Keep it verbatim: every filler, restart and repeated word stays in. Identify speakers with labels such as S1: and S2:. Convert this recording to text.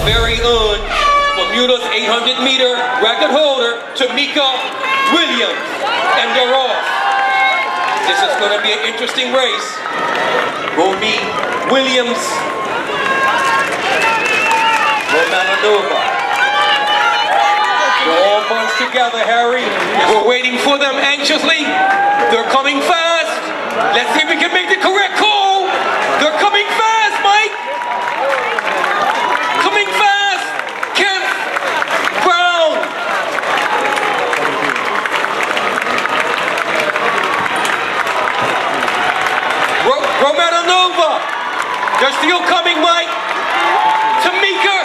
S1: very own Bermuda's eight hundred meter record holder, Tamika Williams, and the Ross. This is going to be an interesting race. Will be Williams, Romanova. They're all bunched together, Harry. We're waiting for them anxiously. They're coming fast. Let's see if we can make the correct call. They're coming fast, Mike. Coming fast. Kemp Brown. Ro Romanova. They're still coming, Mike. Tamika